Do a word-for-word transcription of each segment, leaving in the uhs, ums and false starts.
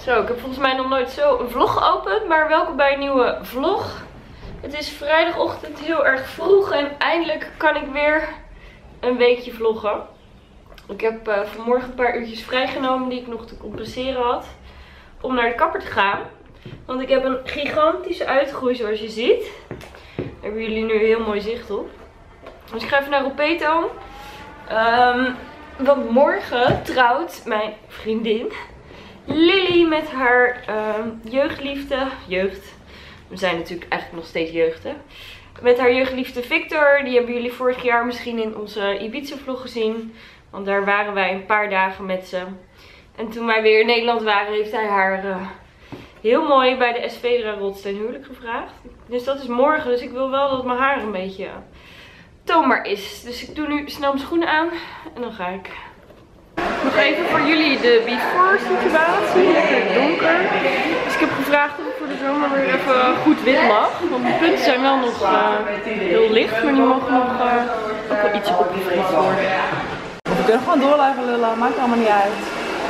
Zo, ik heb volgens mij nog nooit zo een vlog geopend, maar welkom bij een nieuwe vlog. Het is vrijdagochtend heel erg vroeg en eindelijk kan ik weer een weekje vloggen. Ik heb uh, vanmorgen een paar uurtjes vrijgenomen die ik nog te compenseren had om naar de kapper te gaan. Want ik heb een gigantische uitgroei zoals je ziet. Daar hebben jullie nu heel mooi zicht op. Dus ik ga even naar Ropeto. Um, want morgen trouwt mijn vriendin Lily met haar uh, jeugdliefde. Jeugd. We zijn natuurlijk eigenlijk nog steeds jeugd, hè. Met haar jeugdliefde Victor. Die hebben jullie vorig jaar misschien in onze Ibiza vlog gezien. Want daar waren wij een paar dagen met ze. En toen wij weer in Nederland waren heeft hij haar uh, heel mooi bij de Esvedra Rots ten huwelijk gevraagd. Dus dat is morgen. Dus ik wil wel dat mijn haar een beetje uh, toonbaar is. Dus ik doe nu snel mijn schoenen aan. En dan ga ik. Nog even voor jullie de before situatie. Lekker donker. Dus ik heb gevraagd of ik voor de zomer weer even goed wit mag. Want de punten zijn wel nog uh, heel licht. Maar die mogen nog uh, ook wel iets opgefrist worden. We kunnen gewoon door blijven lullen. Maakt allemaal niet uit.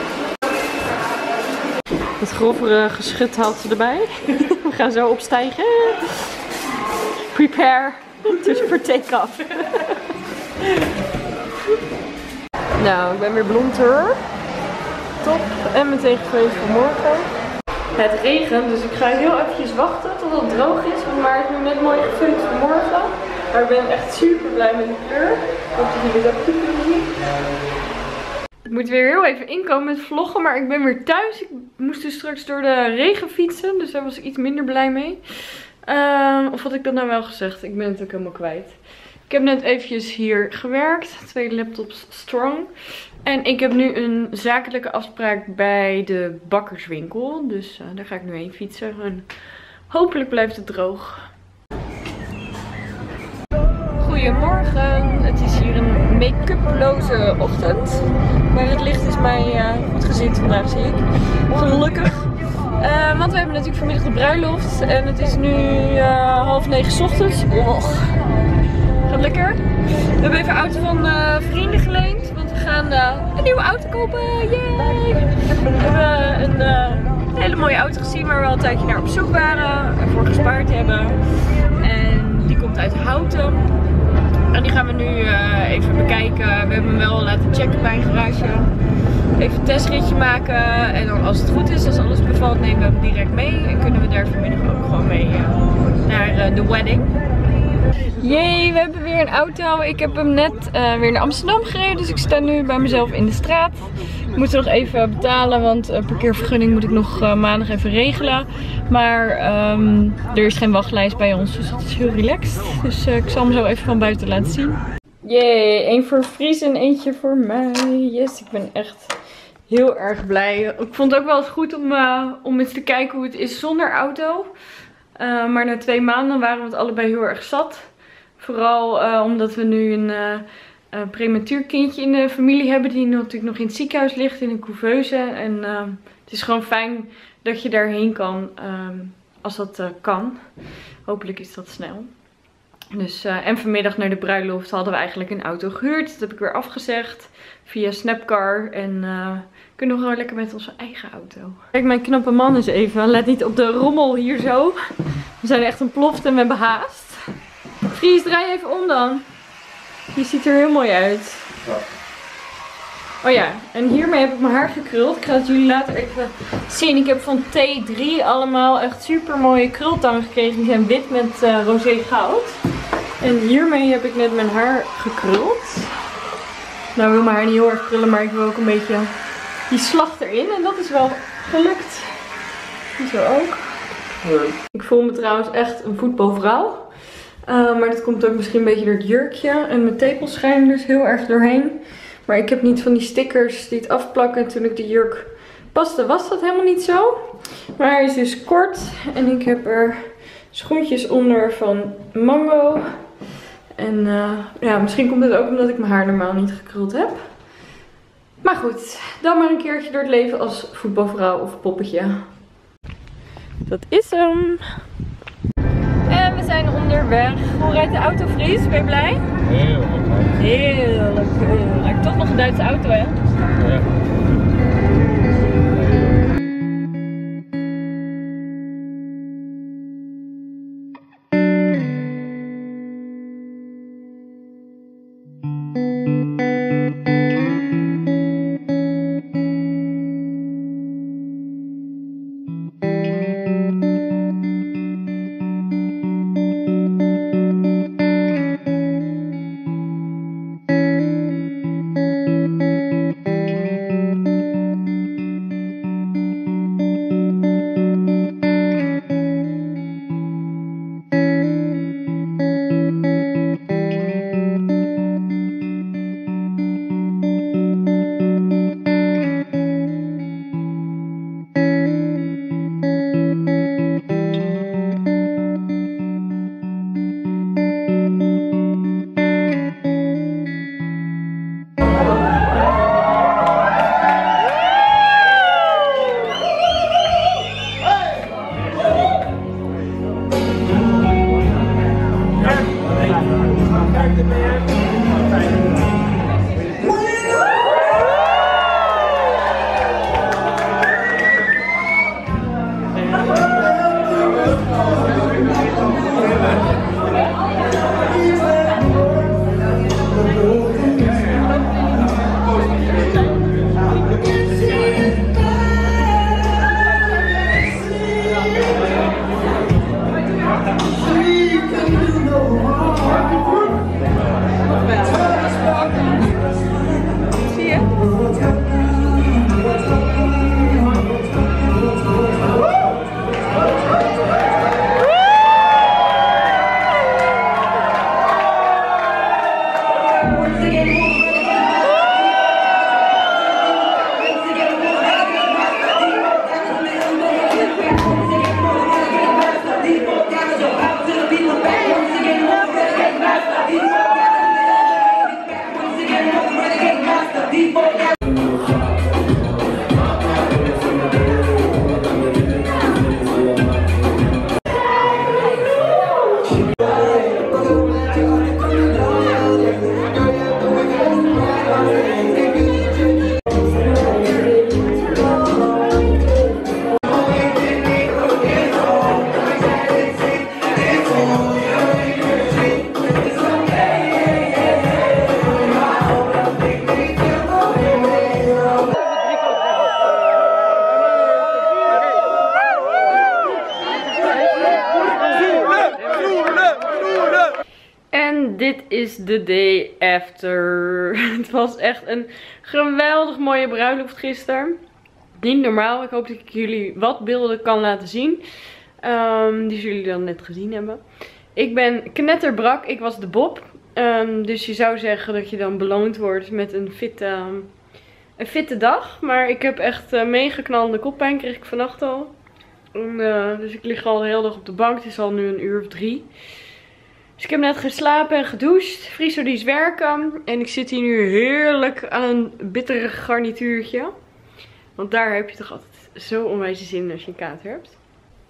Het grovere geschut haalt ze erbij. We gaan zo opstijgen. Prepare for take-off. Nou, ik ben weer blond hoor. Top. En mijn tegenvlees voor morgen. Het regent, dus ik ga heel eventjes wachten tot het droog is. Want maar het is nu net mooi gefilmd voor morgen. Maar ik ben echt super blij met de kleur. Ik hoop dat jullie dat goed kunnen zien. Ik moet weer heel even inkomen met vloggen, maar ik ben weer thuis. Ik moest dus straks door de regen fietsen, dus daar was ik iets minder blij mee. Uh, of had ik dat nou wel gezegd? Ik ben het ook helemaal kwijt. Ik heb net eventjes hier gewerkt. Twee laptops strong. En ik heb nu een zakelijke afspraak bij de bakkerswinkel. Dus uh, daar ga ik nu heen fietsen. En hopelijk blijft het droog. Goedemorgen. Het is hier een make-uploze ochtend. Maar het licht is mij uh, goed gezind vandaag, zie ik. Gelukkig. Uh, want we hebben natuurlijk vanmiddag de bruiloft. En het is nu uh, half negen 's ochtends. Oh. Gaat lekker. We hebben even een auto van uh, vrienden geleend. Want we gaan uh, een nieuwe auto kopen. Yay! We hebben een uh, hele mooie auto gezien waar we al een tijdje naar op zoek waren. Ervoor gespaard hebben. En die komt uit Houten. En die gaan we nu uh, even bekijken. We hebben hem wel laten checken bij een garage. Even een testritje maken. En dan als het goed is, als alles bevalt, nemen we hem direct mee. En kunnen we daar vanmiddag ook gewoon mee uh, naar uh, de wedding. Jee, we hebben weer een auto. Ik heb hem net uh, weer naar Amsterdam gereden. Dus ik sta nu bij mezelf in de straat. Ik moet nog even betalen, want uh, parkeervergunning moet ik nog uh, maandag even regelen. Maar um, er is geen wachtlijst bij ons, dus dat is heel relaxed. Dus uh, ik zal hem zo even van buiten laten zien. Jee, één voor Fries en eentje voor mij. Yes, ik ben echt heel erg blij. Ik vond het ook wel eens goed om, uh, om eens te kijken hoe het is zonder auto. Uh, maar na twee maanden waren we het allebei heel erg zat. Vooral uh, omdat we nu een uh, uh, prematuur kindje in de familie hebben. Die natuurlijk nog in het ziekenhuis ligt, in een couveuse. En uh, het is gewoon fijn dat je daarheen kan um, als dat uh, kan. Hopelijk is dat snel. Dus, uh, en vanmiddag naar de bruiloft hadden we eigenlijk een auto gehuurd. Dat heb ik weer afgezegd via Snapcar. En uh, kunnen we gewoon lekker met onze eigen auto. Kijk, mijn knappe man is even. Let niet op de rommel hier zo. We zijn echt ontploft en we hebben haast. Fries, draai even om dan. Je ziet er heel mooi uit. Ja. Oh ja, en hiermee heb ik mijn haar gekruld. Ik ga het jullie later even zien. Ik heb van T drie allemaal echt super mooie krultangen gekregen. Die zijn wit met uh, rosé goud. En hiermee heb ik net mijn haar gekruld. Nou, ik wil mijn haar niet heel erg krullen, maar ik wil ook een beetje die slag erin. En dat is wel gelukt. Zo ook. Ja. Ik voel me trouwens echt een voetbalvrouw. Uh, maar dat komt ook misschien een beetje door het jurkje. En mijn tepels schijnen dus heel erg doorheen. Maar ik heb niet van die stickers die het afplakken. En toen ik de jurk paste was dat helemaal niet zo. Maar hij is dus kort. En ik heb er schoentjes onder van Mango. En uh, ja, misschien komt het ook omdat ik mijn haar normaal niet gekruld heb. Maar goed, dan maar een keertje door het leven als voetbalvrouw of poppetje. Dat is hem. En we zijn onderweg. Hoe rijdt de auto, Fries? Ben je blij? Heel leuk. Heel leuk. Lijkt toch nog een Duitse auto, hè? Ja. dit is de day after. Het was echt een geweldig mooie bruiloft gisteren. Niet normaal. Ik hoop dat ik jullie wat beelden kan laten zien. Um, die jullie dan net gezien hebben. Ik ben knetterbrak. Ik was de Bob. Um, dus je zou zeggen dat je dan beloond wordt met een fitte, een fitte dag. Maar ik heb echt uh, mega knallende koppijn. Kreeg ik vannacht al. En, uh, dus ik lig al de hele dag op de bank. Het is al nu een uur of drie. Dus ik heb net geslapen en gedoucht. Friso die is werken. En ik zit hier nu heerlijk aan een bittere garnituurtje. Want daar heb je toch altijd zo onwijs zin in als je een kater hebt.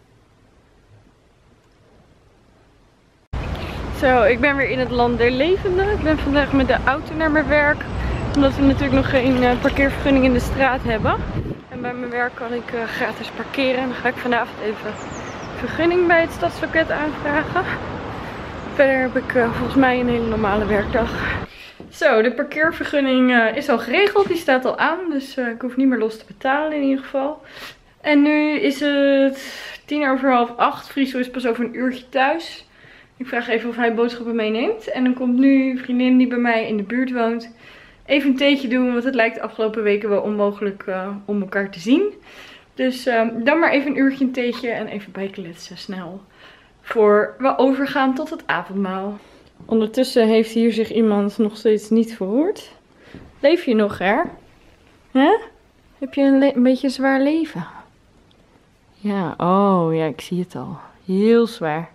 Zo, ik ben weer in het land der levenden. Ik ben vandaag met de auto naar mijn werk. Omdat we natuurlijk nog geen uh, parkeervergunning in de straat hebben. En bij mijn werk kan ik uh, gratis parkeren. En dan ga ik vanavond even vergunning bij het stadsloket aanvragen. Verder heb ik uh, volgens mij een hele normale werkdag. Zo, de parkeervergunning uh, is al geregeld. Die staat al aan. Dus uh, ik hoef niet meer los te betalen in ieder geval. En nu is het tien over half acht. Friso is pas over een uurtje thuis. Ik vraag even of hij boodschappen meeneemt. En dan komt nu een vriendin die bij mij in de buurt woont even een theetje doen. Want het lijkt de afgelopen weken wel onmogelijk uh, om elkaar te zien. Dus uh, dan maar even een uurtje een theetje en even bijkletsen snel. Voor we overgaan tot het avondmaal. Ondertussen heeft hier zich iemand nog steeds niet verroerd. Leef je nog, hè? Hè? Heb je een, een beetje een zwaar leven? Ja, oh ja, ik zie het al. Heel zwaar.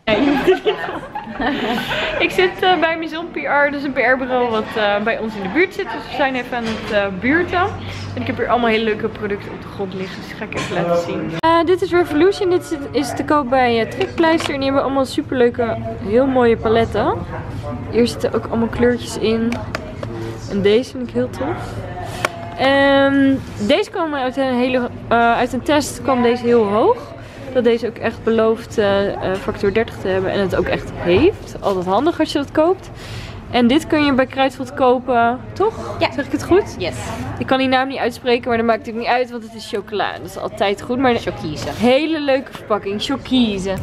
Ik zit uh, bij Maison P R, dus een P R-bureau wat uh, bij ons in de buurt zit. Dus we zijn even aan het uh, buurten. En ik heb hier allemaal hele leuke producten op de grond liggen, dus die ga ik even laten zien. Uh, dit is Revolution, dit is te koop bij uh, Trekpleister. En die hebben allemaal superleuke, heel mooie paletten. Hier zitten ook allemaal kleurtjes in. En deze vind ik heel tof. Um, deze kwam uit een, hele, uh, uit een test, kwam deze heel hoog. Dat deze ook echt belooft uh, uh, factor dertig te hebben en het ook echt heeft. Altijd handig als je dat koopt. En dit kun je bij Kruidvat kopen, toch? Ja. Zeg ik het goed? Yes. Ik kan die naam niet uitspreken, maar dat maakt het niet uit, want het is chocola. Dat is altijd goed. Maar Choquise. Hele leuke verpakking. Choquise.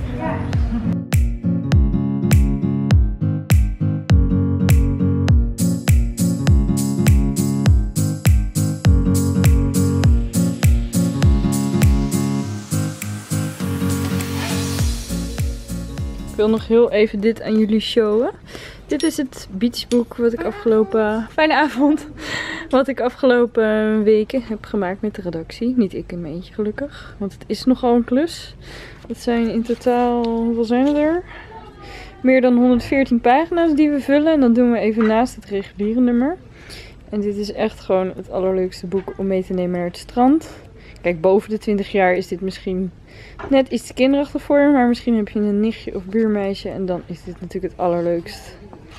Ik wil nog heel even dit aan jullie showen. Dit is het beachboek wat ik afgelopen... Fijne avond! Wat ik afgelopen weken heb gemaakt met de redactie. Niet ik in mijn eentje gelukkig. Want het is nogal een klus. Het zijn in totaal... Hoeveel zijn het er? Meer dan honderdveertien pagina's die we vullen. En dan doen we even naast het reguliere nummer. En dit is echt gewoon het allerleukste boek om mee te nemen naar het strand. Kijk, boven de twintig jaar is dit misschien net iets te kinderachtig voor je. Maar misschien heb je een nichtje of buurmeisje. En dan is dit natuurlijk het allerleukst.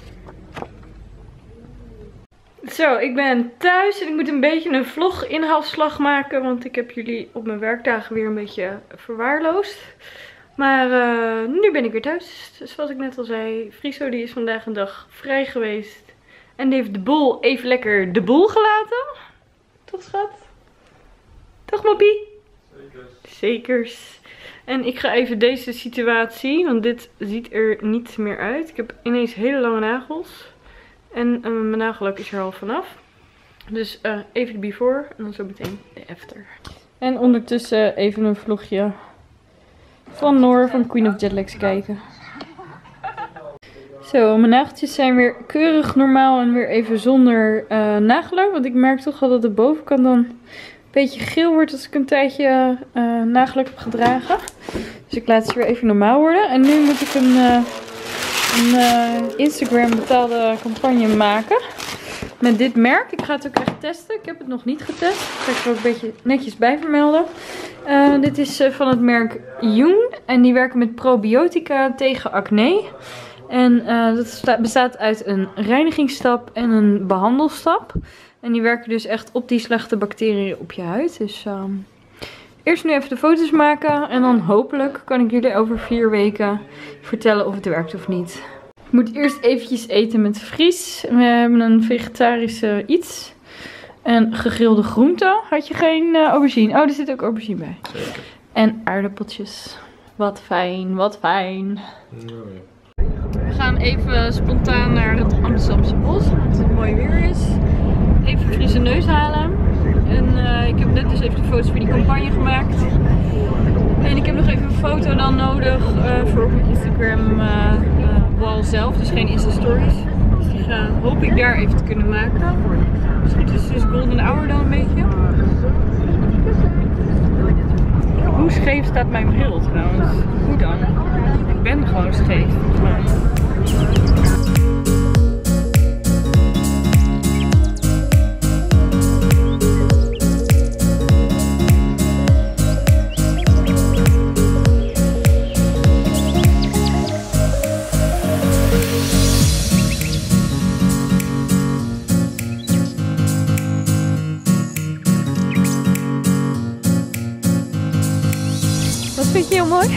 Zo, ik ben thuis en ik moet een beetje een vlog inhaalslag maken. Want ik heb jullie op mijn werkdagen weer een beetje verwaarloosd. Maar uh, nu ben ik weer thuis. Dus zoals ik net al zei, Friso die is vandaag een dag vrij geweest. En die heeft de boel even lekker de boel gelaten. Toch schat? Toch moppie? Zekers. Zekers. En ik ga even deze situatie, want dit ziet er niet meer uit. Ik heb ineens hele lange nagels. En uh, mijn nagellak is er al vanaf. Dus uh, even de before en dan zo meteen de after. En ondertussen even een vlogje van Noor van Queen of Jetlags kijken. Zo, mijn nageltjes zijn weer keurig normaal en weer even zonder uh, nagellak. Want ik merk toch al dat de bovenkant dan een beetje geel wordt als ik een tijdje uh, nagellak heb gedragen. Dus ik laat ze weer even normaal worden. En nu moet ik een, uh, een uh, Instagram betaalde campagne maken. Met dit merk. Ik ga het ook echt testen. Ik heb het nog niet getest. Ik ga ik er ook een beetje netjes bij vermelden. Uh, dit is uh, van het merk Yoon. En die werken met probiotica tegen acne. En uh, dat bestaat uit een reinigingsstap en een behandelstap. En die werken dus echt op die slechte bacteriën op je huid. Dus uh, eerst nu even de foto's maken. En dan hopelijk kan ik jullie over vier weken vertellen of het werkt of niet. Ik moet eerst eventjes eten met Fries. We hebben een vegetarische iets. En gegrilde groenten. Had je geen uh, aubergine? Oh, er zit ook aubergine bij. Zeker. En aardappeltjes. Wat fijn, wat fijn. Nou ja. We gaan gaan even spontaan naar het Amsterdamse bos, omdat het mooi weer is. Even een frisse neus halen. En uh, ik heb net dus even de foto's voor die campagne gemaakt. En ik heb nog even een foto dan nodig uh, voor op mijn Instagram uh, uh, wall zelf, dus geen Insta stories. Dus die uh, hoop ik daar even te kunnen maken. Misschien is het dus golden hour dan een beetje. Hoe scheef staat mijn bril trouwens? Hoe dan? Ik ben gewoon scheef volgens mij. Wat vind je heel mooi?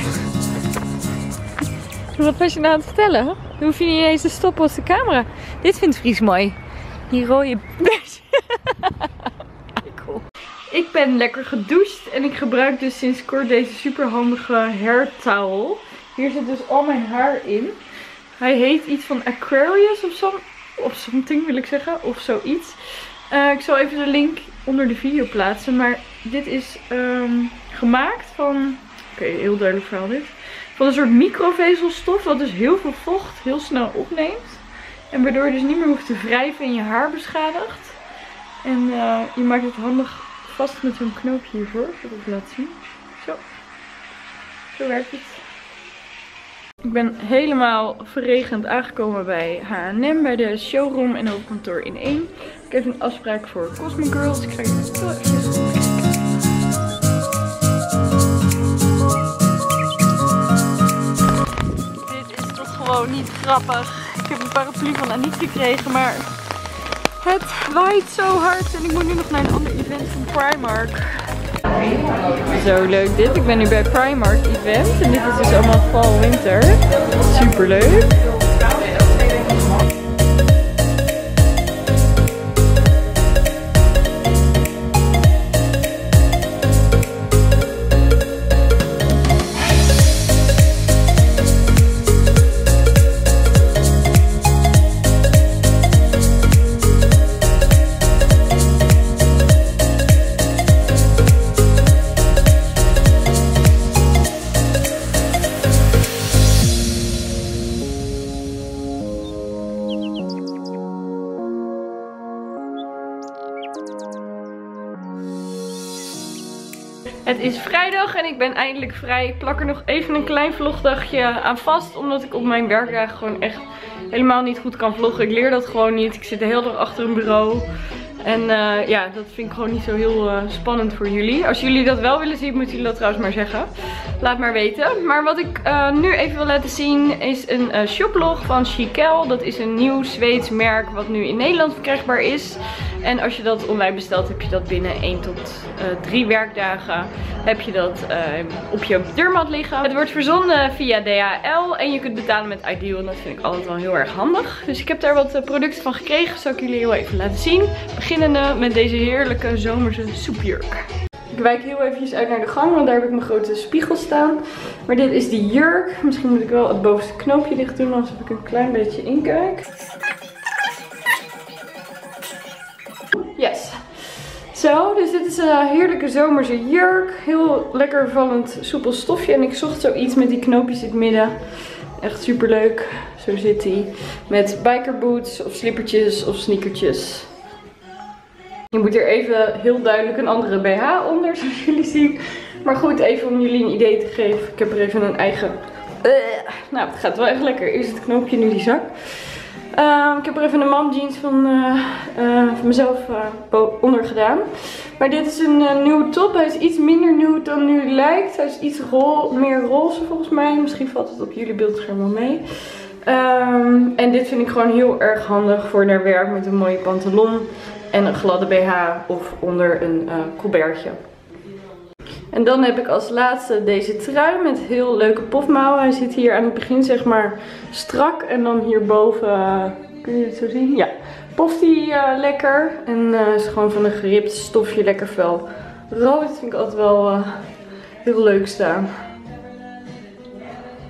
Wat was je nou aan het vertellen? Dan hoef je niet eens te stoppen als de camera. Dit vindt Fries mooi. Die rode beige. Cool. Ik ben lekker gedoucht en ik gebruik dus sinds kort deze super handige hair towel. Hier zit dus al mijn haar in. Hij heet iets van Aquarius of, some, of something wil ik zeggen. Of zoiets. Uh, ik zal even de link onder de video plaatsen. Maar dit is um, gemaakt van... Oké, okay, heel duidelijk verhaal dit. Van een soort microvezelstof wat dus heel veel vocht heel snel opneemt. En waardoor je dus niet meer hoeft te wrijven en je haar beschadigt. En uh, je maakt het handig vast met zo'n knoopje hiervoor. Ik zal het laten zien. Zo. Zo werkt het. Ik ben helemaal verregend aangekomen bij H en M. Bij de showroom en hoofdkantoor in één. Ik heb een afspraak voor Cosmic Girls. Ik ga even heel eventjes... Gewoon niet grappig. Ik heb een paraplu van Aniek gekregen, maar het waait zo hard en ik moet nu nog naar een ander event van Primark. Zo leuk dit. Ik ben nu bij Primark event en dit is dus allemaal fall winter. Super leuk. Het is vrijdag en ik ben eindelijk vrij. Ik plak er nog even een klein vlogdagje aan vast. Omdat ik op mijn werkdagen gewoon echt helemaal niet goed kan vloggen. Ik leer dat gewoon niet. Ik zit de hele dag achter een bureau. En uh, ja, dat vind ik gewoon niet zo heel uh, spannend voor jullie. Als jullie dat wel willen zien, moeten jullie dat trouwens maar zeggen. Laat maar weten. Maar wat ik uh, nu even wil laten zien is een uh, shoplog van Chiquel. Dat is een nieuw Zweeds merk wat nu in Nederland verkrijgbaar is. En als je dat online bestelt, heb je dat binnen één tot drie werkdagen heb je dat uh, op je deurmat liggen. Het wordt verzonden via D H L en je kunt betalen met Ideal. En dat vind ik altijd wel heel erg handig. Dus ik heb daar wat uh, producten van gekregen. Zal ik jullie heel even laten zien. Beginnende met deze heerlijke zomerse soepjurk. Ik wijk heel eventjes uit naar de gang, want daar heb ik mijn grote spiegel staan. Maar dit is die jurk. Misschien moet ik wel het bovenste knoopje dicht doen, als ik een klein beetje inkijk. Yes. Zo, dus dit is een heerlijke zomerse jurk. Heel lekker vallend soepel stofje. En ik zocht zoiets met die knoopjes in het midden. Echt super leuk. Zo zit hij. Met bikerboots of slippertjes of sneakertjes. Je moet er even heel duidelijk een andere B H onder, zoals jullie zien. Maar goed, even om jullie een idee te geven. Ik heb er even een eigen... Uh, nou, het gaat wel echt lekker. Eerst het knoopje, nu die zak. Uh, ik heb er even een mom jeans van, uh, uh, van mezelf uh, onder gedaan. Maar dit is een uh, nieuwe top. Hij is iets minder nieuw dan nu lijkt. Hij is iets ro meer roze volgens mij. Misschien valt het op jullie beeldscherm wel mee. Um, en dit vind ik gewoon heel erg handig voor naar werk met een mooie pantalon. En een gladde B H of onder een uh, colbertje. En dan heb ik als laatste deze trui met heel leuke pofmouwen. Hij zit hier aan het begin zeg maar strak. En dan hierboven, uh, kun je het zo zien? Ja, poft hij uh, lekker. En uh, is gewoon van een geript stofje lekker fel rood. Vind ik altijd wel uh, heel leuk staan.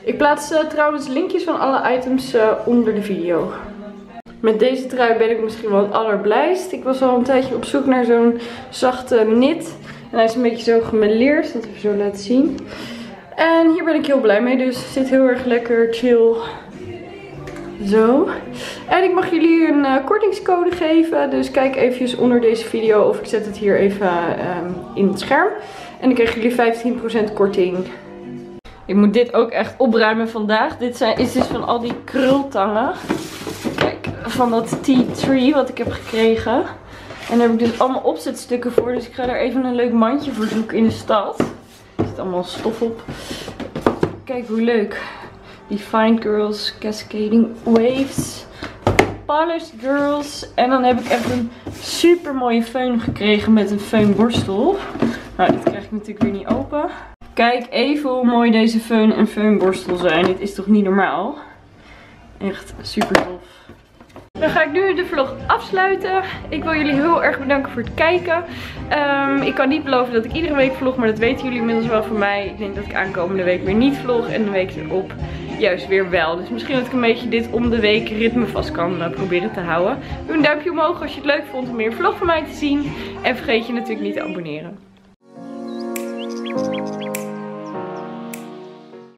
Ik plaats uh, trouwens linkjes van alle items uh, onder de video. Met deze trui ben ik misschien wel het allerblijst. Ik was al een tijdje op zoek naar zo'n zachte knit. En hij is een beetje zo gemêleerd. Dat even zo laten zien. En hier ben ik heel blij mee. Dus het zit heel erg lekker chill. Zo. En ik mag jullie een uh, kortingscode geven. Dus kijk eventjes onder deze video. Of ik zet het hier even um, in het scherm. En dan krijgen jullie vijftien procent korting. Ik moet dit ook echt opruimen vandaag. Dit zijn, is dus van al die krultangen. Kijk, van dat tea tree wat ik heb gekregen. En daar heb ik dus allemaal opzetstukken voor. Dus ik ga daar even een leuk mandje voor zoeken in de stad. Er zit allemaal stof op. Kijk hoe leuk. Die Fine Girls Cascading Waves. Polished Girls. En dan heb ik echt een super mooie föhn gekregen met een föhnborstel. Nou, dit krijg ik natuurlijk weer niet open. Kijk even hoe mooi deze föhn en föhnborstel zijn. Dit is toch niet normaal? Echt super tof. Dan ga ik nu de vlog afsluiten. Ik wil jullie heel erg bedanken voor het kijken. Um, ik kan niet beloven dat ik iedere week vlog, maar dat weten jullie inmiddels wel van mij. Ik denk dat ik aankomende week weer niet vlog en de week erop juist weer wel. Dus misschien dat ik een beetje dit om de week ritme vast kan uh, proberen te houden. Doe een duimpje omhoog als je het leuk vond om meer vlog van mij te zien. En vergeet je natuurlijk niet te abonneren.